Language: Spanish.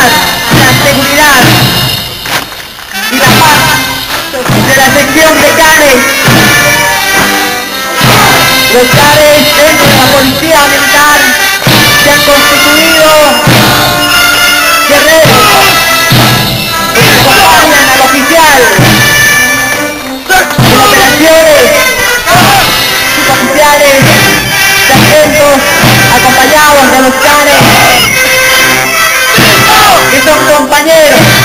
paz, la seguridad y la paz de la sección de CARES. Los CARES dentro de la Policía Militar se han constituido guerreros que acompañan al oficial en operaciones, suboficiales, sargentos, acompañados de los CARES, que son compañeros